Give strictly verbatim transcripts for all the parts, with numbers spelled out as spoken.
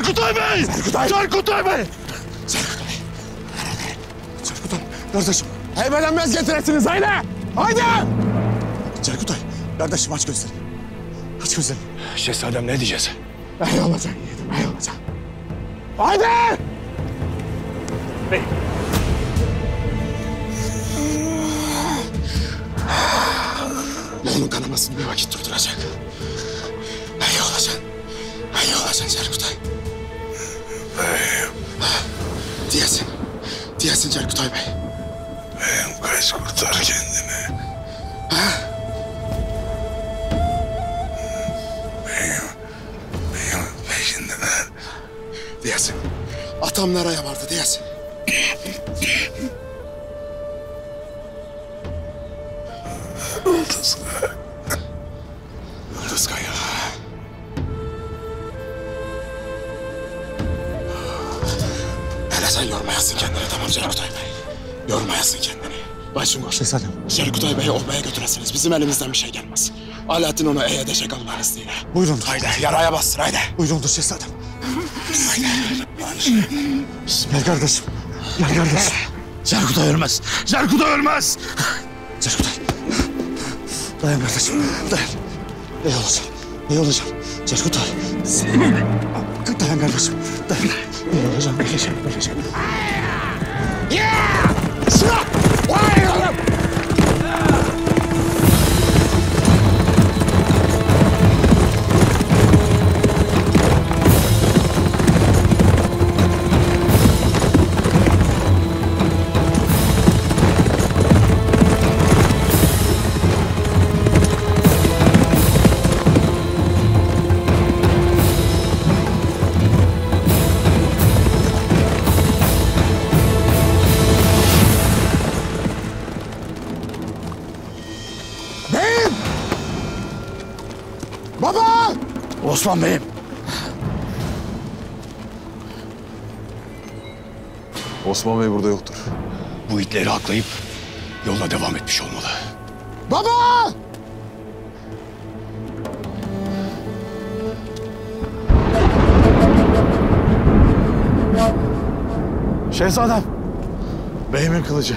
Cerkutay Bey! Cerkutay! Cerkutay Bey! Cerkutay! Cerkutay, kardeşim. Heybelenmez getiresiniz, haydi! Haydi! Cerkutay, kardeşim aç gözlerini. Aç gözlerini. Şehzadem ne diyeceğiz? Ey olacak yiğidim, ey olacak. Haydi! Bey! Yolun kanamasını bir vakit durduracak. İyi olacaksın. İyi olacaksın Cerkutay. Beyim. Diyesin. Diyesin Cerkutay Bey. Beyim kaç kurtar kendini. Ha? Beyim. Beyim peşindeler. Diyesin. Atam nereye vardı diyesin. Yıldız Kaya. Yıldız Kaya. Hele sen yormayasın kendini, tamam Cerkutay Bey. Yormayasın kendini. Başım koş. Şehzadem. Cerkutay Bey'i obaya götüresiniz. Bizim elimizden bir şey gelmez. Alaaddin onu ey edecek Allah'ın izniyle. Buyurun. Haydi yaraya bastır haydi. Buyurundur şehzadem. Haydi. Gel kardeşim. Gel kardeşim. Cerkutay ölmez. Cerkutay ölmez. Cerkutay. Dayan kardeşim. Dayan. İyi olacağım. İyi olacağım. Cerkutay. Dayan kardeşim. Dayan. İyi olacağım. Öleceğim. Öleceğim. Yeah! Silah! Vay oğlum! Baba! Osman Bey'im. Osman Bey burada yoktur. Bu itleri haklayıp yola devam etmiş olmalı. Baba! Şehzadem. Beyimin kılıcı.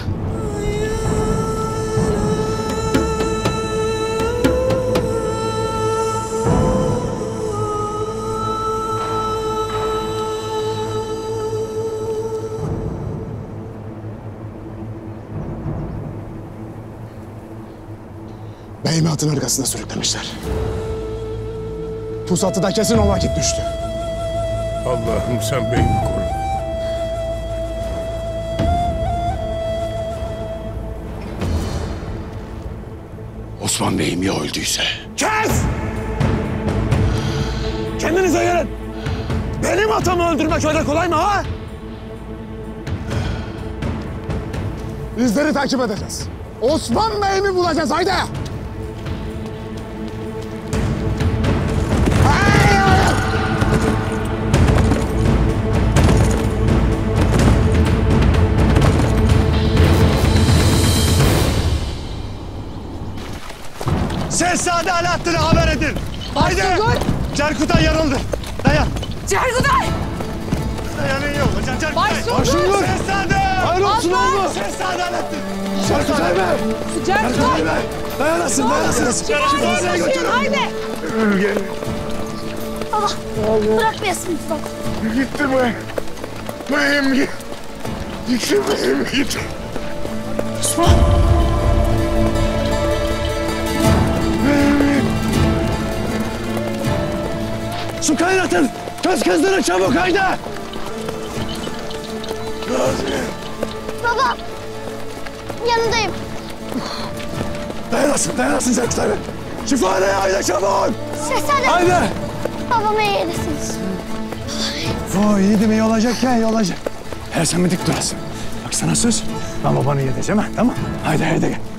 Beyimi atın arkasına sürüklemişler. Pusatı da kesin o vakit düştü. Allah'ım sen beyimi koru. Osman Bey'im ya öldüyse? Kes! Kendinize gelin. Benim atamı öldürmek öyle kolay mı ha? İzleri takip edeceğiz. Osman Bey'imi bulacağız haydi. Şehzade Alaaddin'e haber edin. Haydi. Cerkutay yarıldı. Dayan. Cerkutay! Dayanın iyi olacak. Cerkutay. Başsungur! Şehzade. Hayır olsun oğlum. Şehzade Alaaddin. Cerkutay Bey. Cerkutay! Dayanasın, dayanasın. Cerkutay'ı götürün. Haydi! Baba, bırakmayasın lütfen. Gitti mi? Beyim gitti. Gitti beyim gitti. Osman. Su kaynatın. Köz kızdırın çabuk haydi. Baba, yanındayım. Dayanasın, dayanasın Cerkutay Bey. Şifaneye haydi çabuk. Şehzadem. Haydi. Babama iyi edesiniz. O yiğidim iyi olacak ya, iyi olacak. Her sen mi dik durasın? Bak sana söz. Ben babanı iyi edeceğim ha, tamam. Haydi haydi gel.